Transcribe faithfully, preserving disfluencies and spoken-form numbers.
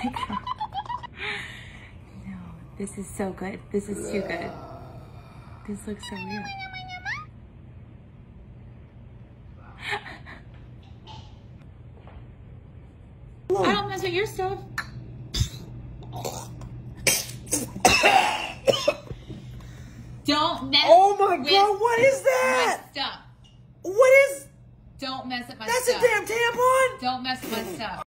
my God. No, this is so good. This is too good. This looks so real. I don't mess with your stuff. Don't mess Oh my with God, what is that? my stuff. What is? Don't mess with my That's stuff. a damn tampon? Don't mess with my stuff.